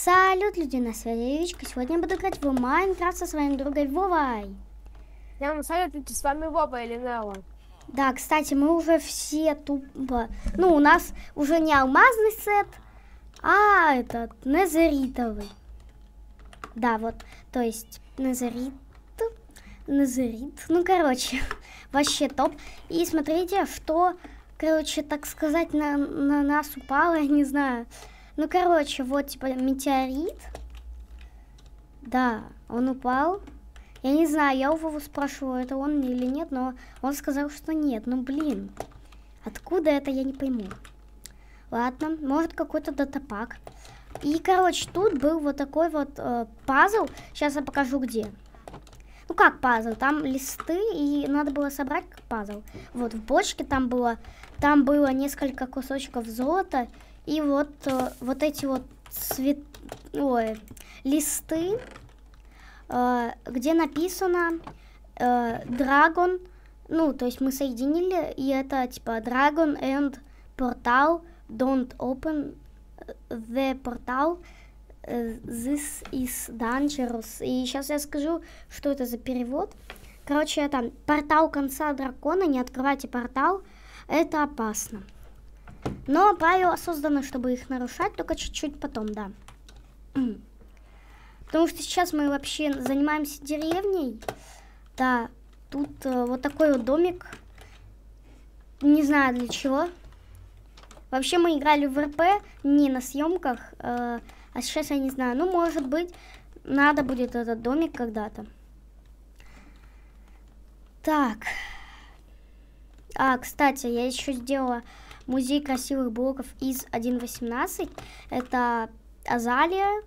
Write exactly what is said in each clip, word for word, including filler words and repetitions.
Салют, люди, на связи Вичка. Сегодня я буду играть в Майнкрафт со своим другом Вовой. Я вам салют, с вами Вова или Нелла. Да, кстати, мы уже все тупо... Ну, у нас уже не алмазный сет, а этот, незеритовый. Да, вот, то есть, незерит... Незерит, ну, короче, вообще топ. И смотрите, что, короче, так сказать, на, на нас упало, я не знаю. Ну, короче, вот, типа, метеорит. Да, он упал. Я не знаю, я у Вову спрашиваю, это он или нет, но он сказал, что нет. Ну, блин, откуда это, я не пойму. Ладно, может, какой-то датапак. И, короче, тут был вот такой вот э, пазл. Сейчас я покажу, где. Ну, как пазл? Там листы, и надо было собрать как пазл. Вот, в бочке там было, там было несколько кусочков золота. И вот, э, вот эти вот цвет... Ой, листы, э, где написано э, Dragon, ну, то есть мы соединили, и это типа Dragon and Portal, don't open the portal, this is dangerous. И сейчас я скажу, что это за перевод. Короче, это портал конца дракона, не открывайте портал, это опасно. Но правила созданы, чтобы их нарушать, только чуть-чуть потом, да. Потому что сейчас мы вообще занимаемся деревней. Да, тут э, вот такой вот домик. Не знаю для чего. Вообще мы играли в эр пэ не на съемках, э, а сейчас я не знаю. Ну, может быть, надо будет этот домик когда-то. Так. А, кстати, я еще сделала музей красивых блоков из один восемнадцать. Это азалия,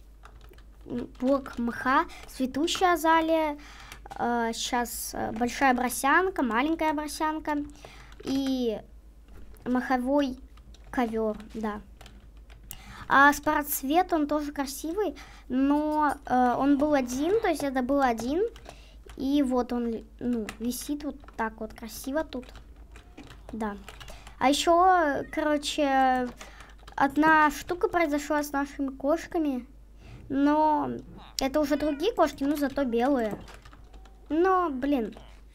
блок мха, цветущая азалия, э, сейчас большая бросянка, маленькая бросянка и маховой ковер, да. А спортцвет, он тоже красивый, но э, он был один, то есть это был один. И вот он, ну, висит вот так вот красиво тут, да. А еще, короче, одна штука произошла с нашими кошками, но это уже другие кошки, но зато белые. Но, блин,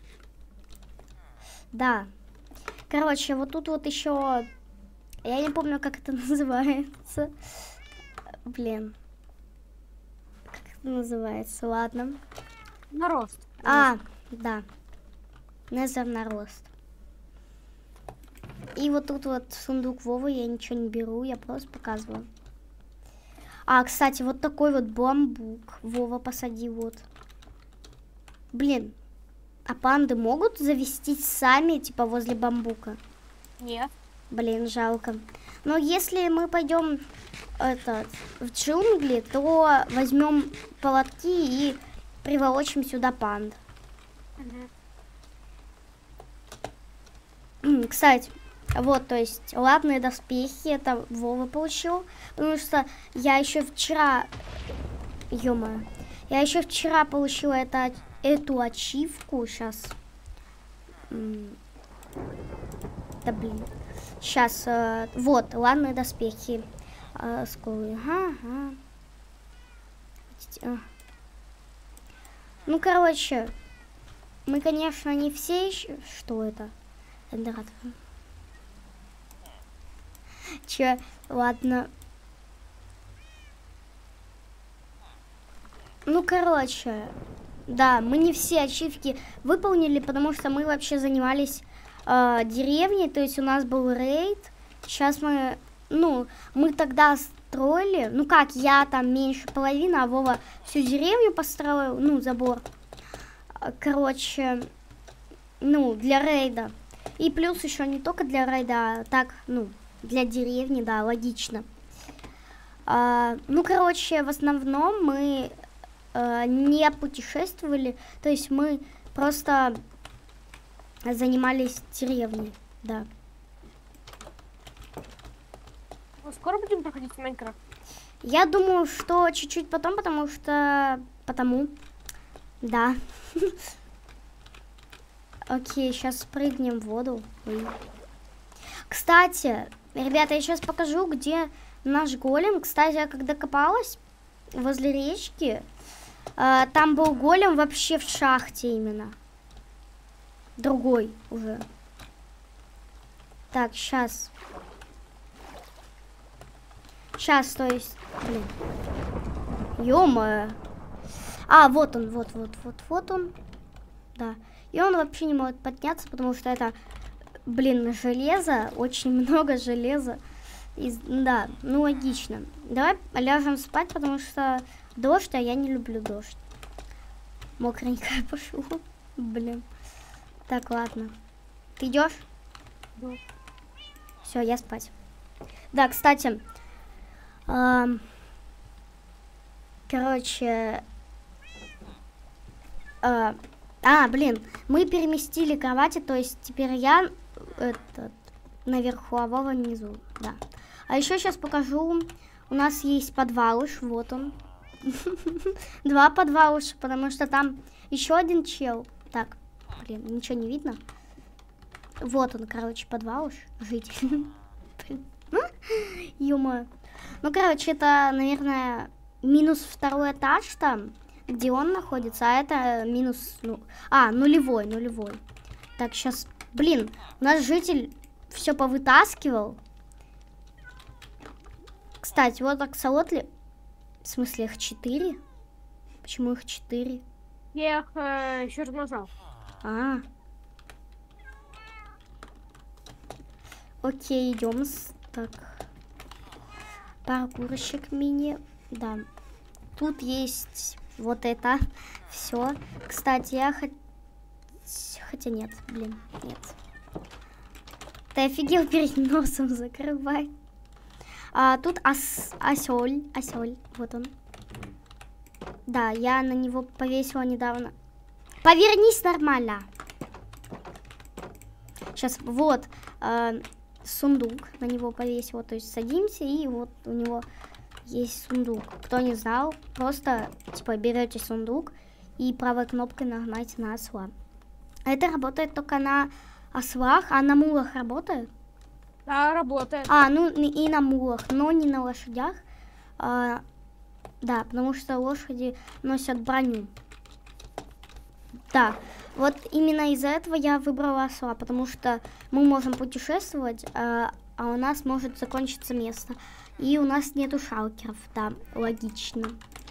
да. Короче, вот тут вот еще, я не помню, как это называется. Блин, как это называется, ладно. Нарост. А, да, Незер нарост. И вот тут вот сундук Вовы, я ничего не беру, я просто показываю. А, кстати, вот такой вот бамбук Вова посадил вот. Блин, а панды могут завестись сами, типа, возле бамбука? Нет. Блин, жалко. Но если мы пойдем этот, в джунгли, то возьмем поводки и приволочим сюда панд. Угу. Кстати, вот, то есть, ладные доспехи, это Вова получил, потому что я еще вчера, ё-моё, я еще вчера получила это, эту ачивку, сейчас, да блин, сейчас, э, вот, ладные доспехи, э, скорые, ага, ага. Ну, короче, мы, конечно, не все еще, что это, Эндерат. Че, ладно. Ну, короче, да, мы не все ачивки выполнили, потому что мы вообще занимались э, деревней, то есть у нас был рейд. Сейчас мы, ну, мы тогда строили, ну как, я там меньше половины, а Вова всю деревню построил, ну, забор. Короче, ну, для рейда. И плюс еще не только для рейда, а так, ну, для деревни, да, логично. А, ну, короче, в основном мы а, не путешествовали, то есть мы просто занимались деревней, да. Мы скоро будем проходить в Майнкрафт? Я думаю, что чуть-чуть потом, потому что... Потому, да. Окей, сейчас спрыгнем в воду. Кстати, ребята, я сейчас покажу, где наш голем. Кстати, я когда копалась возле речки, э, там был голем вообще в шахте именно. Другой уже. Так, сейчас. Сейчас, то есть, блин. Ё-моё. А, вот он, вот, вот, вот, вот он. Да. И он вообще не может подняться, потому что это, блин, железо. Очень много железа. И, да, ну логично. Давай ляжем спать, потому что дождь, а я не люблю дождь. Мокренькая пошла. Блин. Так, ладно. Ты идешь? Да. Все, я спать. Да, кстати. Эм, короче. Э, а, блин. Мы переместили кровати, то есть теперь я этот, наверху, а Вова внизу. Да. А еще сейчас покажу. У нас есть подвалыш, вот он. Два подвалыша, потому что там еще один чел. Так, блин, ничего не видно. Вот он, короче, подвалыш. Житель. Ё-моё. Ну, короче, это, наверное, минус второй этаж там, где он находится, а это минус, ну, а, нулевой, нулевой. Так, сейчас, блин, у нас житель все повытаскивал. Кстати, вот аксолотли, в смысле, их четыре? Почему их четыре? Я их э, еще размножал. А. Окей, идем. Так. Паркурщик мини. Да. Тут есть вот это все. Кстати, я хот... хотя нет, блин, нет. Ты офигел, перед носом закрывай. А, тут ос... осёль, осёль, вот он. Да, я на него повесила недавно. Повернись нормально. Сейчас, вот, э, сундук на него повесила. То есть садимся, и вот у него есть сундук. Кто не знал, просто, типа, берете сундук и правой кнопкой нажимаете на осла. Это работает только на ослах, а на мулах работает? Да, работает. А, ну и на мулах, но не на лошадях. А, да, потому что лошади носят броню. Да, вот именно из-за этого я выбрала осла, потому что мы можем путешествовать, а, а у нас может закончиться место. И у нас нету шалкеров, да, логично.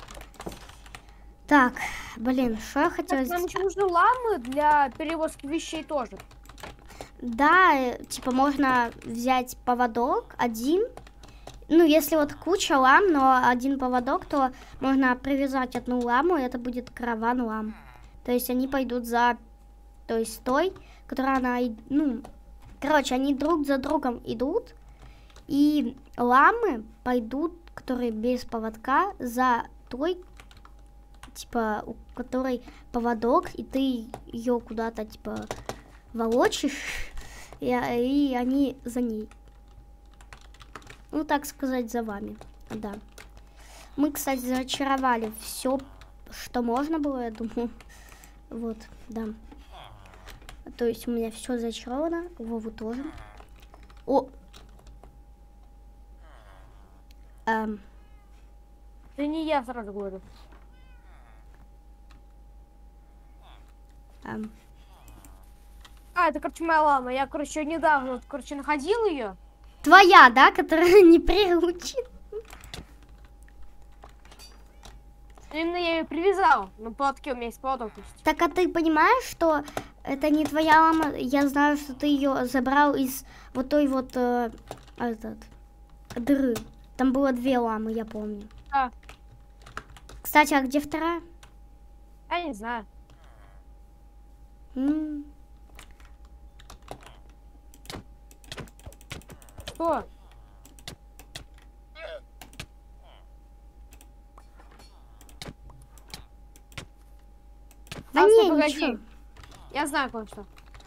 Так, блин, что я хотела Так, нам сделать? еще нужны ламы для перевозки вещей тоже. Да, э, типа можно взять поводок один. Ну, если вот куча лам, но один поводок, то можно привязать одну ламу, и это будет караван лам. То есть они пойдут за, то есть той, которая она, ну, короче, они друг за другом идут, и ламы пойдут, которые без поводка, за той, типа, у которой поводок, и ты ее куда-то, типа, волочишь, и, и они за ней. Ну, так сказать, за вами, да. Мы, кстати, зачаровали все, что можно было, я думаю. Вот, да. То есть у меня все зачаровано, Вову тоже. О! Эм. Это не я сразу говорю. Эм. А, это, короче, моя лама. Я, короче, недавно, вот, короче, находил ее. Твоя, да, которая не приручит? Именно я ее привязал. На поводке у меня есть поводок. Так, а ты понимаешь, что это не твоя лама? Я знаю, что ты ее забрал из вот той вот э, этот, дыры. Там было две ламы, я помню. А. Кстати, а где вторая? Я не знаю. М-м. Что? Да А, не, стоп, погоди. ничего. Я знаю кое-что.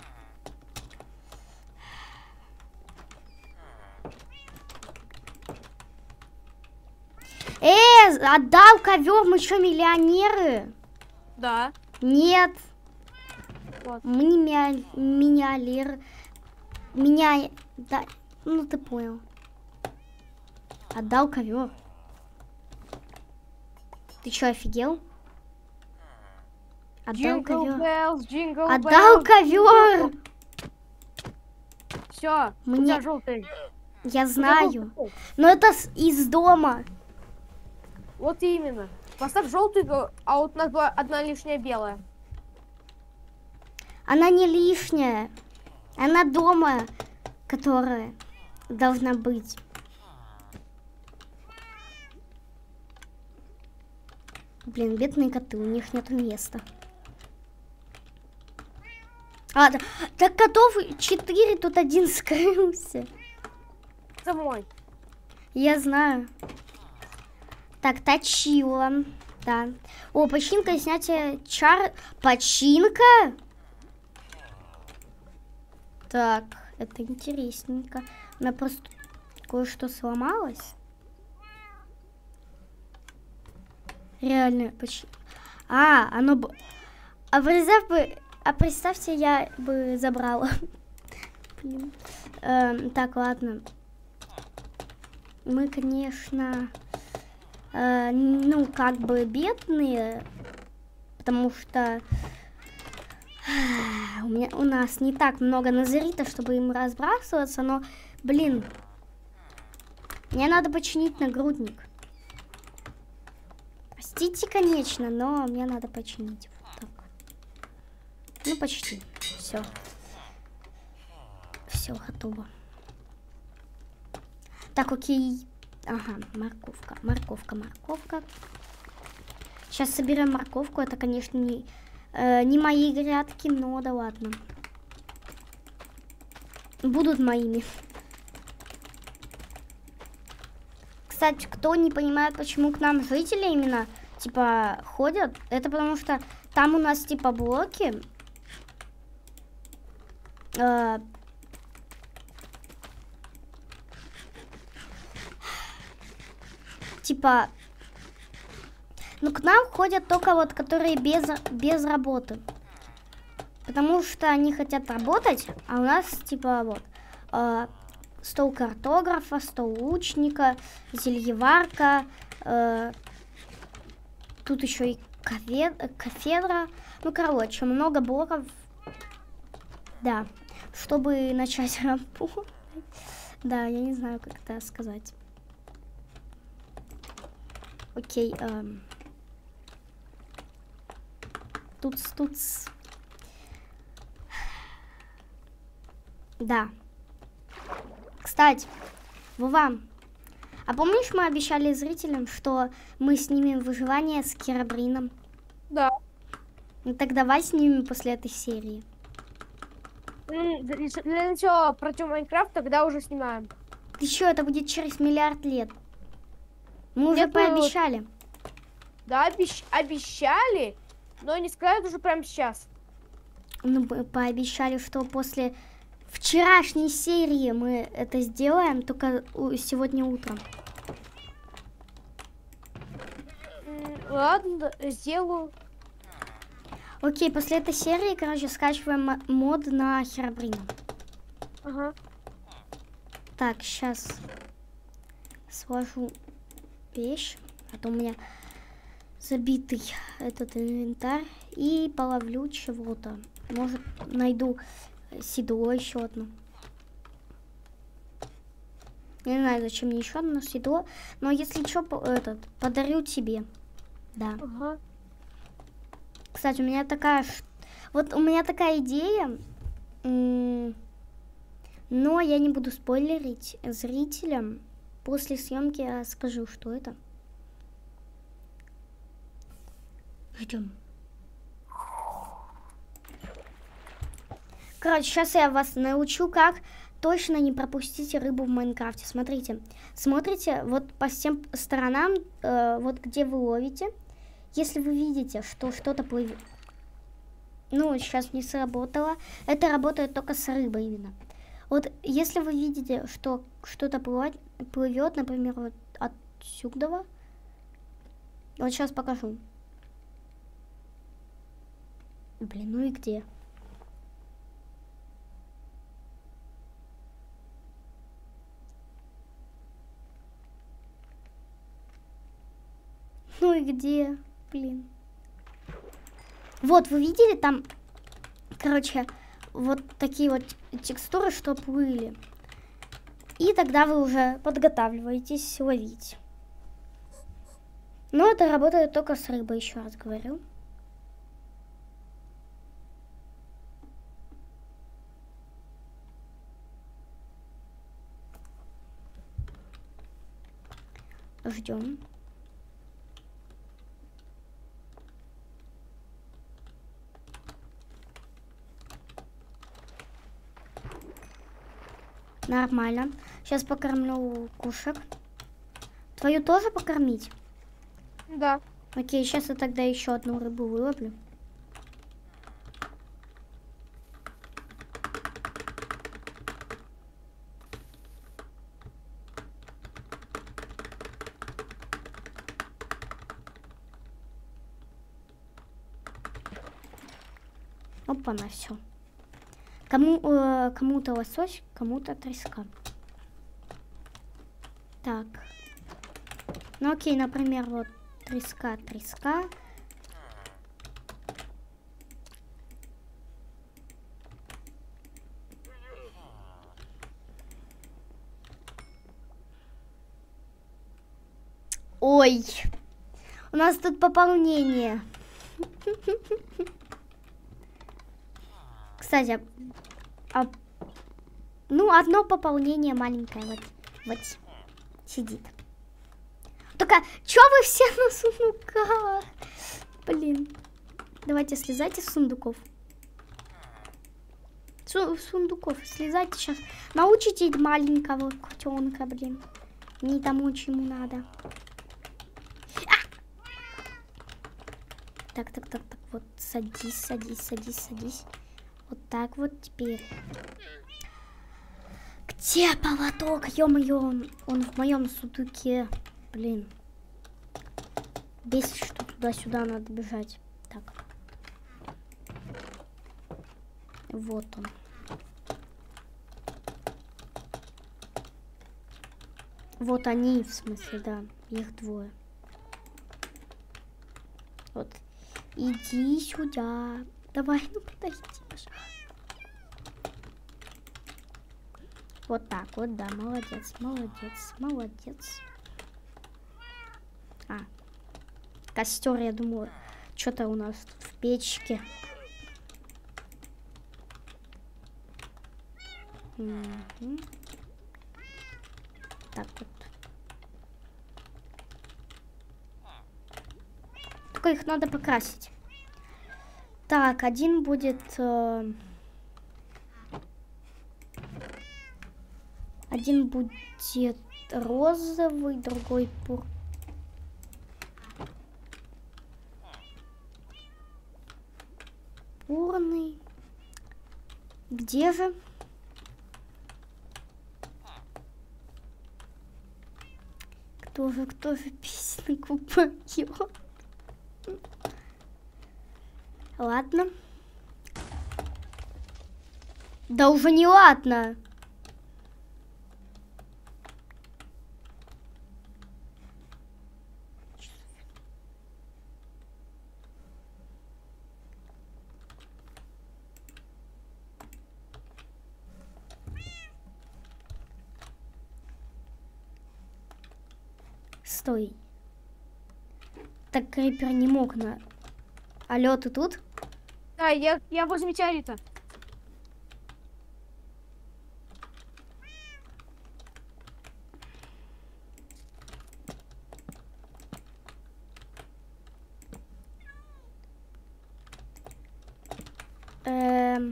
Э, отдал ковер, мы что, миллионеры? Да. Нет. Вот. Мы не мя- миллионеры. Меня, да, ну ты понял. Отдал ковер. Ты что, офигел? Отдал ковер. Отдал ковер! Все, Мне... у тебя желтый. Я знаю. Но это с... из дома. Вот именно. Поставь желтую, а вот у нас была одна лишняя белая. Она не лишняя. Она дома, которая должна быть. Блин, бедные коты, у них нет места. А, да, так котов четыре, тут один скрылся. Это мой. Я знаю. Так, точила. Да. О, починка, снятие чар... Починка? Так, это интересненько. У меня просто кое-что сломалось. Реально, почти. А, оно бы... А представь бы... А представьте, я бы забрала. Блин. Эм, так, ладно. Мы, конечно... Э, ну, как бы бедные. Потому что... У, меня, у нас не так много назаритов, чтобы им разбрасываться. Но, блин... Мне надо починить нагрудник. Простите, конечно, но мне надо починить. Вот так. Ну, почти. Все. Все, готово. Так, окей. Ага, морковка. Морковка, морковка. Сейчас соберем морковку. Это, конечно, не, э, не мои грядки, но да ладно. Будут моими. Кстати, кто не понимает, почему к нам жители именно, типа, ходят, это потому что там у нас, типа, блоки. Э, типа, ну, к нам ходят только вот, которые без, без работы. Потому что они хотят работать, а у нас, типа, вот... Э, стол картографа, стол лучника, зельеварка, э, тут еще и кафедра. Ну, короче, много блоков. Да, чтобы начать работать. Да, я не знаю, как это сказать. Окей. Эм. Тут, тут. Да. Кстати, Вова, а помнишь, мы обещали зрителям, что мы снимем выживание с Керабрином? Да. Ну так давай снимем после этой серии. Для начала против Майнкрафта, тогда уже снимаем. Ты что, это будет через миллиард лет? Мы уже Нет, пообещали. Мы... Да, обещ... обещали, но не сказали уже прямо сейчас. Ну, мы пообещали, что после... вчерашней серии мы это сделаем, только сегодня утром. Ладно, сделаю. Окей, после этой серии, короче, скачиваем мод на Херобрина. Ага. Так, сейчас сложу вещь, а то у меня забитый этот инвентарь. И половлю чего-то. Может, найду... седло еще одно. Не знаю, зачем мне еще одно седло. Но если что, этот, подарю тебе. Да. Ага. Кстати, у меня такая... Вот у меня такая идея. Но я не буду спойлерить зрителям. После съемки я скажу, что это. Ждем. Короче, сейчас я вас научу, как точно не пропустить рыбу в Майнкрафте. Смотрите, смотрите вот по всем сторонам, э, вот где вы ловите. Если вы видите, что что-то плывет, ну, сейчас не сработало, это работает только с рыбой именно. Вот если вы видите, что что-то плывет, плывет, например, вот отсюда, вот сейчас покажу. Блин, ну и где? Ну и где? Блин. Вот, вы видели там, короче, вот такие вот текстуры, что плыли. И тогда вы уже подготавливаетесь ловить. Но это работает только с рыбой, еще раз говорю. Ждем. Нормально. Сейчас покормлю кушек. Твою тоже покормить? Да. Окей, сейчас я тогда еще одну рыбу выловлю. Опа-на, все. Кому, э, кому-то лосось, кому-то треска. Так. Ну окей, например, вот треска, треска. Ой, у нас тут пополнение. Кстати, а, ну, одно пополнение маленькое вот, вот сидит. Только, чё вы все на сундуках? Блин. Давайте слезайте с сундуков. Су сундуков слезайте сейчас. Научите маленького котенка, блин. Не тому, чему надо. А! Так, так, так, так. Вот садись, садись, садись, садись. Вот так вот теперь. Где поводок? Ё-моё, он, он в моем сундуке. Блин. Бесит, что туда-сюда надо бежать. Так. Вот он. Вот они, в смысле, да. Их двое. Вот. Иди сюда. Давай, ну подойди, пожалуйста. Вот так вот, да, молодец, молодец, молодец. А, костер, я думаю, что-то у нас тут в печке. Угу. Так вот. Только их надо покрасить. Так, один будет... Э, один будет розовый, другой пур. Пурный. Где же? Кто же, кто же песенку поет? Ладно. Да уже не ладно. Стой. Так Крипер не мог на... Алло, ты тут? Да, я, я возле метеорита. Эм...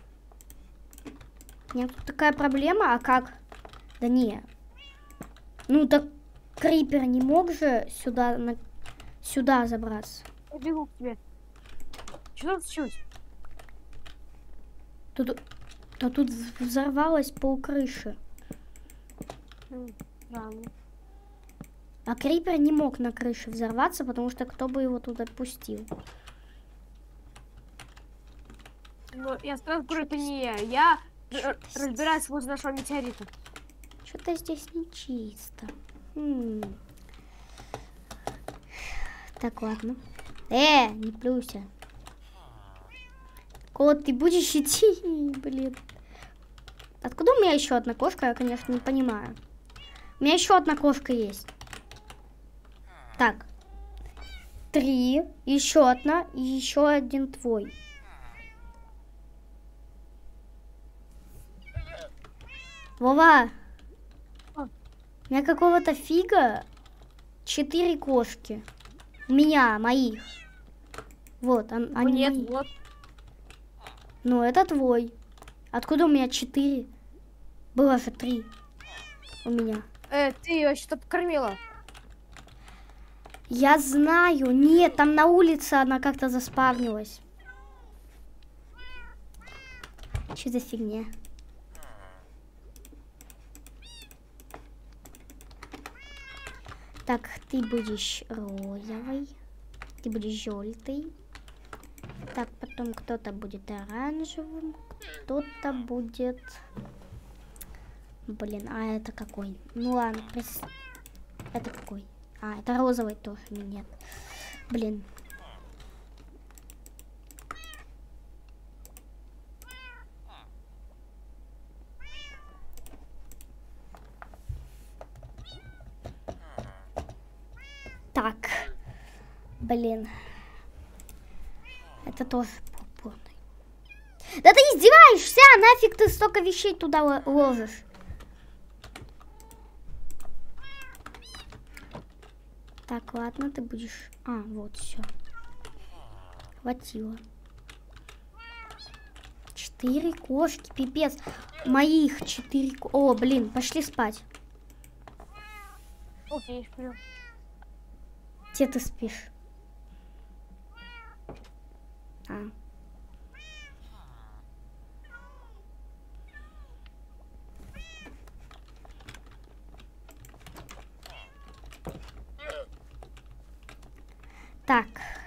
Нет, тут такая проблема, а как? Да не. Ну так Крипер не мог же сюда, на... сюда забраться. Я бегу к тебе. Что там случилось? Тут, то тут взорвалась полкрыши. Странно. А Крипер не мог на крыше взорваться, потому что кто бы его туда пустил. Но я сразу говорю, это не я. Я разбираюсь возле нашего метеорита. Что-то здесь нечисто. Хм. Так, ладно. Э, не плюйся. Кот, ты будешь идти? Блин. Откуда у меня еще одна кошка? Я, конечно, не понимаю. У меня еще одна кошка есть. Так. Три. Еще одна. И еще один твой. Вова. А. У меня какого-то фига четыре кошки. У меня, моих. Вот, он, Ну, они нет, мои. вот. Ну, это твой. Откуда у меня четыре? Было же три у меня. Э, ты ее что-то покормила. Я знаю. Нет, там на улице она как-то заспавнилась. Что за фигня? Так, ты будешь розовый. Ты будешь желтый. Так, потом кто-то будет оранжевым. Кто-то будет... Блин, а это какой? Ну ладно, прис... это какой? А, это розовый тоже, нет. Блин. Так. Блин. Это тоже пурпурный. Да ты издеваешься? Нафиг ты столько вещей туда ложишь? Так, ладно, ты будешь... А, вот, все. Хватило. Четыре кошки, пипец. Моих четыре... О, блин, пошли спать. Окей, сплю. Где ты спишь? А. Так.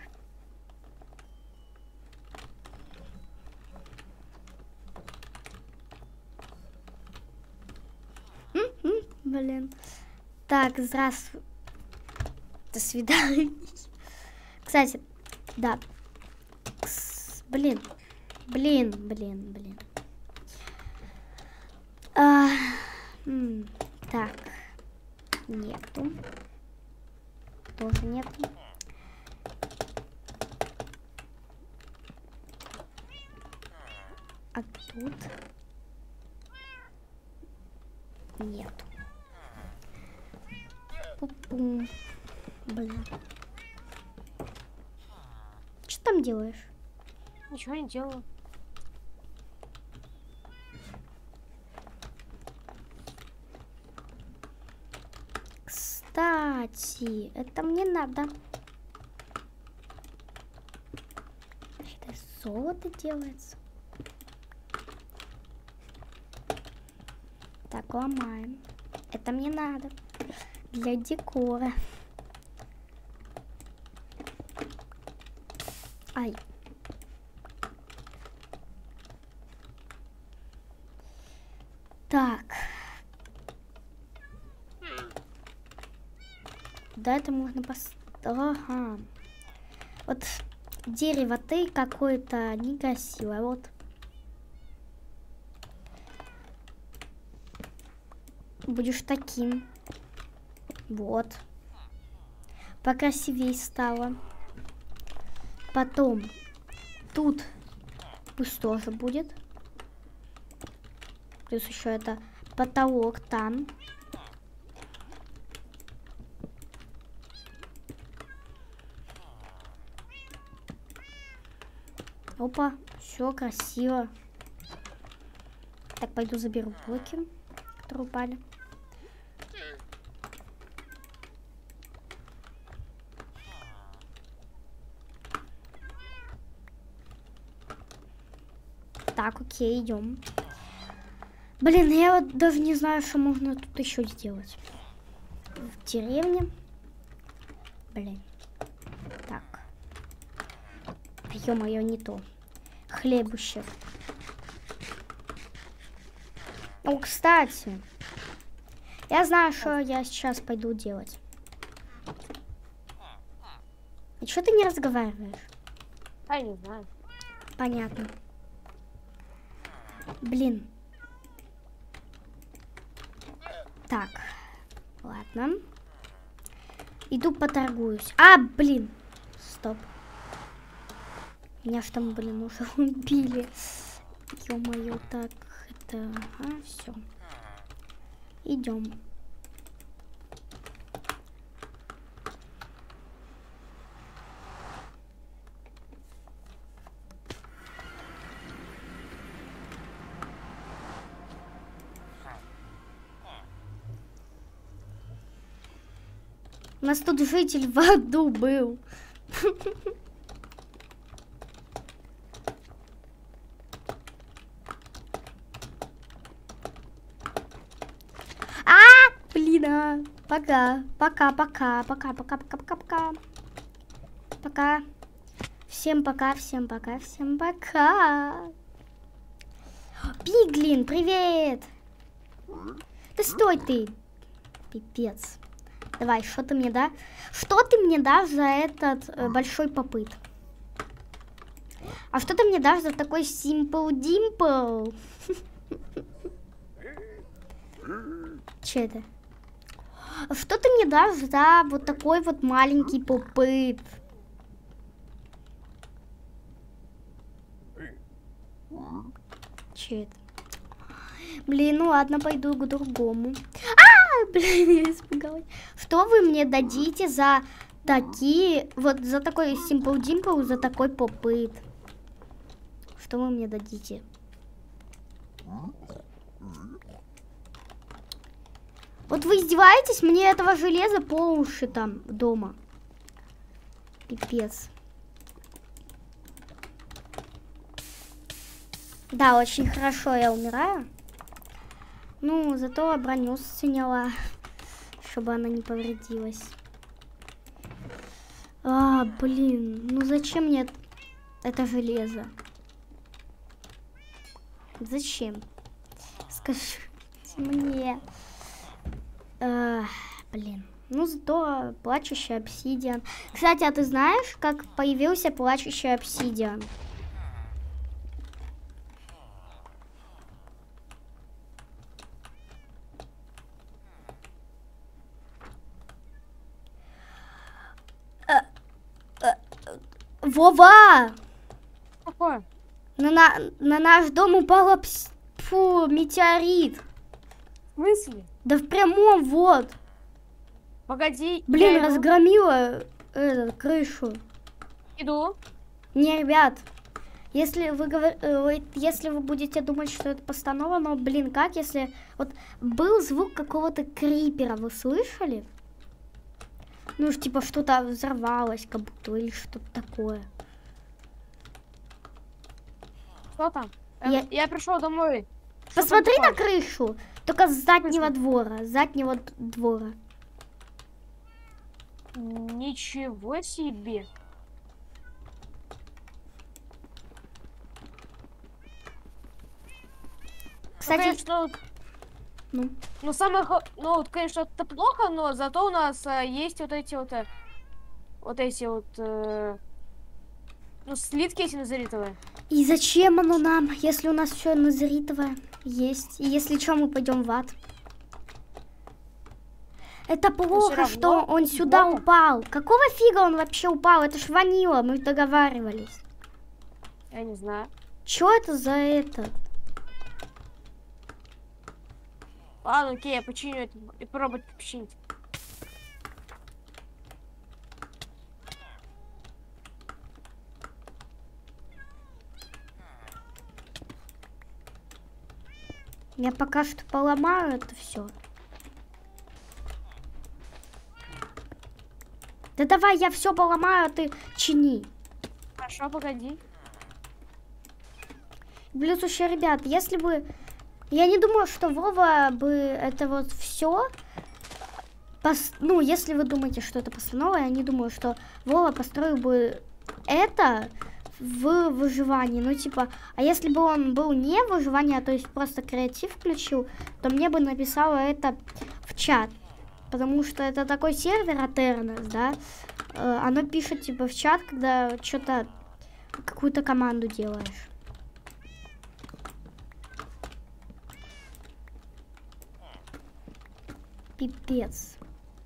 М-м, блин. Так, здравствуй. До свидания. Кстати, да. Кс, блин. Блин, блин, блин. А, м, так. Нету. Тоже нету. А тут нету. Пу-пум. Блин. Что там делаешь? Ничего не делаю. Кстати, это мне надо. Это золото делается. Так, ломаем. Это мне надо. Для декора. Ай. Так. Да, это можно поставить. Ага. Вот дерево ты какое-то некрасивое. Вот. Будешь таким. Вот. Покрасивее стало. Потом тут пусть тоже будет. Плюс еще это потолок там. Опа, все красиво. Так, пойду заберу блоки, которые упали. Так, окей, идем. Блин, я вот даже не знаю, что можно тут еще сделать. В деревне. Блин. Так. Ё-моё, не то. Хлебуще. Ну, кстати. Я знаю, что я сейчас пойду делать. И что ты не разговариваешь? А, я не знаю. Понятно. Блин. Так. Ладно. Иду поторгуюсь. А, блин. Стоп. Меня ж там, блин, уже убили. Ё-моё, так, это... Ага, все. Идем. У нас тут житель в аду был. А, блин, а. Пока, пока, пока, пока, пока, пока, пока, пока. Пока. Всем пока, всем пока, всем пока. Пиглин, привет. Да стой ты. Пипец. Давай, что ты мне дашь? Что ты мне дашь за этот э, большой попыт? А что ты мне дашь за такой Simple Dimple? Че это? Что ты мне дашь за вот такой вот маленький попыт? Че это? Блин, ну ладно, пойду к другому. А, блин, я испугалась. Что вы мне дадите за такие, вот за такой Simple Dimple, за такой попыт? Что вы мне дадите? Вот вы издеваетесь? Мне этого железа по уши там дома. Пипец. Да, очень хорошо я умираю. Ну, зато броню сняла, чтобы она не повредилась. А, блин, ну зачем мне это железо? Зачем? Скажи мне. А, блин. Ну, зато плачущий обсидиан. Кстати, а ты знаешь, как появился плачущий обсидиан? Вова! Какое? На, на, на наш дом упал пс... Фу, метеорит. В смысле? Да в прямом, вот. Погоди. Блин, я разгромила э, крышу. Иду. Не, ребят, если вы, говор... э, если вы будете думать, что это постанова, но, блин, как если... Вот был звук какого-то крипера, вы слышали? Ну, ж, типа, что-то взорвалось, как будто, или что-то такое. Что там? Я, я, я пришел домой. Что Посмотри на крышу, только с заднего двора, с заднего двора. Ничего себе. Кстати, ну, конечно, ну. ну самое, ну вот, конечно, это плохо, но зато у нас а, есть вот эти вот, а, вот эти вот, э, ну слитки эти назаритовые. И зачем оно нам, если у нас все назаритовое есть? И если что, мы пойдем в ад? Это плохо, равно, что он сюда плохо. упал. Какого фига он вообще упал? Это ж ванила, мы договаривались. Я не знаю. Чё это за это? Ладно, окей, я починю это и попробую починить. Я пока что поломаю это все. Да давай, я все поломаю, а ты чини. Хорошо, погоди. Плюс еще, ребят, если бы... Я не думаю, что Вова бы это вот все... Пос... Ну, если вы думаете, что это постанова, я не думаю, что Вова построил бы это в выживании. Ну, типа, а если бы он был не в выживании, а то есть просто креатив включил, то мне бы написало это в чат. потому что это такой сервер Атернес, да? Э, оно пишет типа в чат, когда что-то, какую-то команду делаешь. Пипец.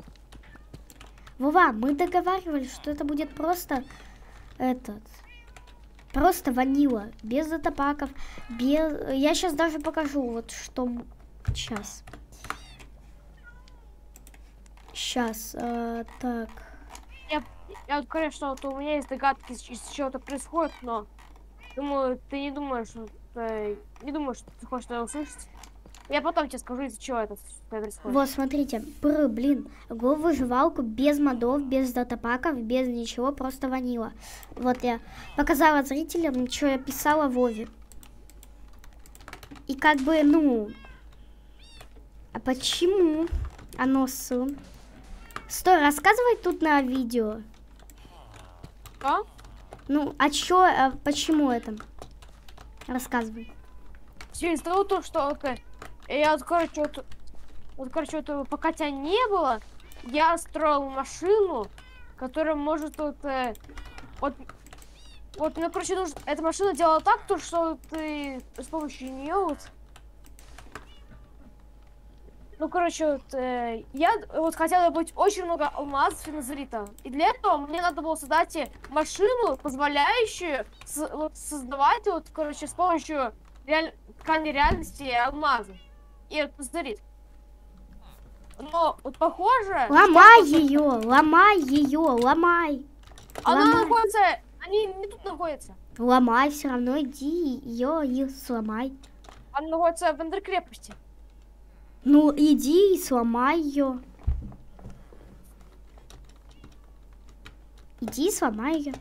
Вова, мы договаривались, что это будет просто этот... Просто ванила, без датапаков, без... Я сейчас даже покажу, вот что... Сейчас. Сейчас, э, так. Я, я вот, конечно, вот у меня есть догадки, из чего-то происходит, но... Думаю, ты не думаешь, что... Ты, не думаешь, что ты хочешь это услышать. Я потом тебе скажу, из-за чего это происходит. Вот, смотрите, Пр, блин, го выживалку без модов, без датапаков, без ничего, просто ванила. Вот я показала зрителям, что я писала в Вове. И как бы, ну... А почему оно с... Стой, рассказывай тут на видео. А? Ну, а чё, а почему это? Рассказывай. Через того, то, что... Вот, я, вот, короче, вот, вот, короче, вот, пока тебя не было, я строил машину, которая может вот... Э, вот, вот, ну, короче, нужно, эта машина делала так, то, что ты с помощью нее вот... Ну, короче, вот, э, я вот хотела быть очень много алмазов и назрита. И для этого мне надо было создать машину, позволяющую с, вот, создавать, вот, короче, с помощью реаль... ткани реальности алмазы. И вот назрит. Но вот похоже... Ломай ее, ломай ее, ломай. Она ломай. находится... Они не тут находятся. Ломай, все равно иди ее и сломай. Она находится в эндеркрепости. Ну, иди и сломай ее. Иди и сломай ее.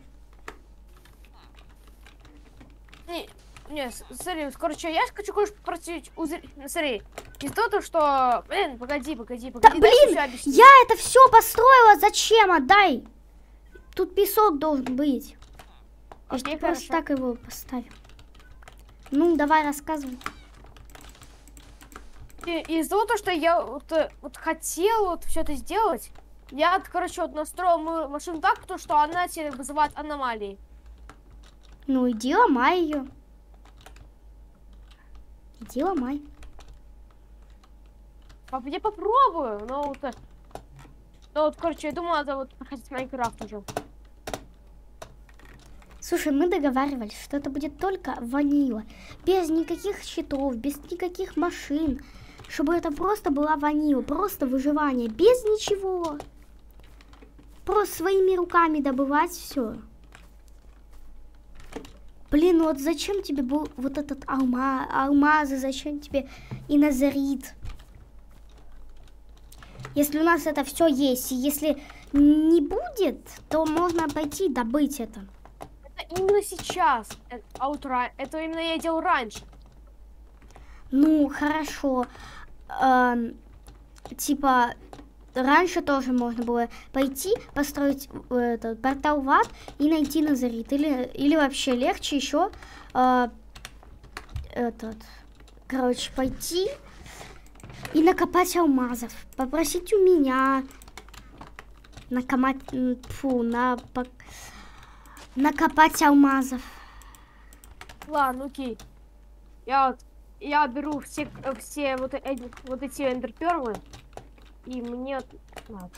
Не, не, смотри, короче, я хочу кое-что попросить у зрителей. Смотри, из того, что... Блин, погоди, погоди, погоди. Да, блин, я это все построила, зачем? Отдай. Тут песок должен быть. Окей, Я просто так его поставил. Ну, давай рассказывай. Из-за того, что я вот, вот хотел вот все это сделать, я, короче, вот настроил мою машину так, то, что она тебе вызывает аномалии. Ну, иди ломай ее. Иди ломай. Я попробую, но вот, но вот, короче, я думаю, надо вот проходить Майнкрафт уже. Слушай, мы договаривались, что это будет только ванила. Без никаких щитов, без никаких машин. Чтобы это просто была ванила, просто выживание, без ничего. Просто своими руками добывать все. Блин, вот зачем тебе был вот этот алма, алмазы, зачем тебе и назарит? Если у нас это все есть, и если не будет, то можно пойти добыть это. Это именно сейчас, это, а вот, это именно я делал раньше. Ну, хорошо. Эм, типа, раньше тоже можно было пойти, построить этот портал в ад и найти назарит. Или, или вообще легче еще э, этот, короче, пойти и накопать алмазов. Попросить у меня накопать, фу, на, накопать алмазов. Ладно, окей. Я вот Я беру все, все вот, эти, вот эти эндерперлы, и мне... Ладно,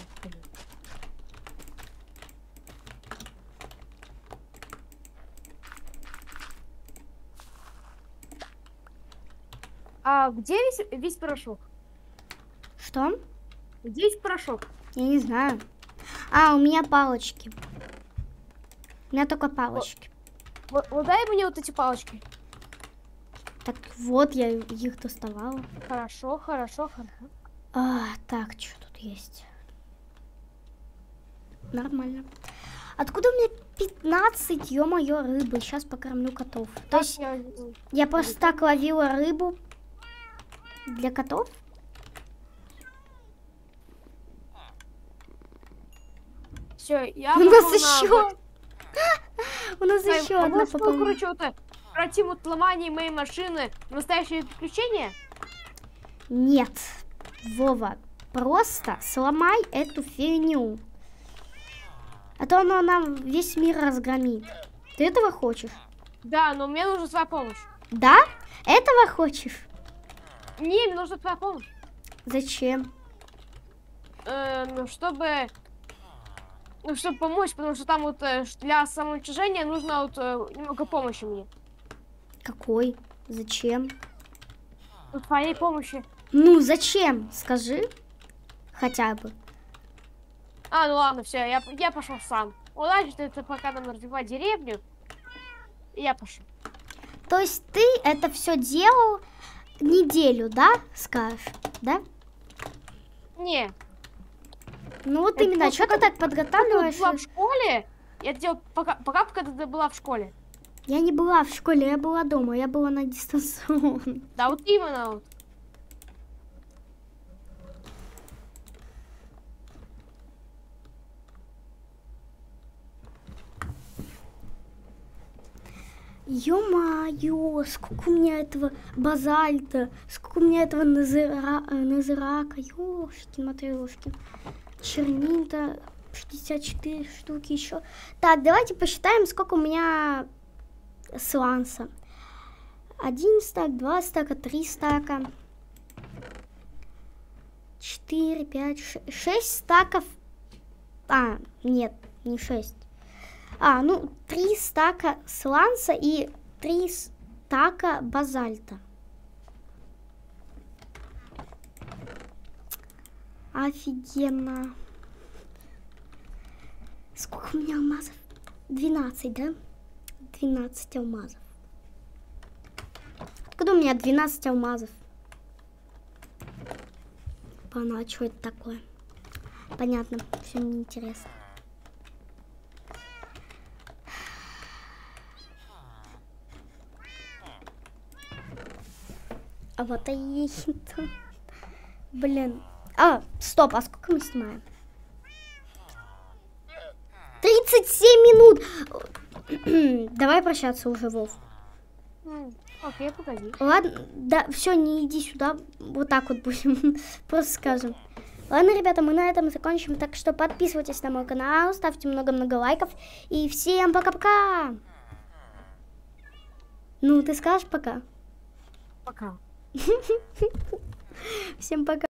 а где весь, весь порошок? Что? Где весь порошок? Я не знаю. А, у меня палочки. У меня только палочки. Вот, вот дай мне вот эти палочки. Так вот, я их доставала. Хорошо, хорошо, хорошо. А, так, что тут есть? Нормально. Откуда у меня пятнадцать, ё-моё, рыбы? Сейчас покормлю котов. То есть я... я просто так ловила рыбу для котов. Все, я... У нас еще... У нас еще одна попала. Короче, вот пройти вот ломание моей машины, настоящее приключение? Нет, Вова, просто сломай эту фигню. А то она нам весь мир разгромит. Ты этого хочешь? Да, но мне нужна твоя помощь. Да? Этого хочешь? Не, мне нужна твоя помощь. Зачем? Э, ну, чтобы... Ну, чтобы помочь, потому что там вот э, для самоуничтожения нужно вот э, немного помощи мне. Какой? Зачем? Ну, твоей помощи. Ну, зачем? Скажи. Хотя бы. А, ну ладно, все, я, я пошел сам. Удачи, это пока нам развивать деревню. И я пошел. То есть ты это все делал неделю, да? Скажешь, да? Не. Ну вот Это именно, вот что ты пока- так подготавливаешь? Пока ты была в школе, я делал пока, пока, пока ты была в школе. Я не была в школе, я была дома, я была на дистанционном. Да, вот именно вот. Ё-моё, сколько у меня этого базальта, сколько у меня этого назыра... э, назырака, ёшкин матрешкин. Чернил-то шестьдесят четыре штуки еще. Так, давайте посчитаем, сколько у меня сланца. Один стак, два стака, три стака. Четыре, пять, шесть, шесть стаков. А, нет, не шесть. А, ну, три стака сланца и три стака базальта. Офигенно. Сколько у меня алмазов? двенадцать, да? двенадцать алмазов. Откуда у меня двенадцать алмазов? Пана, а что это такое? Понятно, все неинтересно. А вот и это. Блин. А, стоп, а сколько мы снимаем? тридцать семь минут. Давай прощаться уже, Вов. М, Окей, погоди. Ладно, да, все, не иди сюда. Вот так вот будем. Просто скажем. Ладно, ребята, мы на этом закончим. Так что подписывайтесь на мой канал, ставьте много-много лайков. И всем пока-пока. Ну, ты скажешь пока? Пока. Всем пока.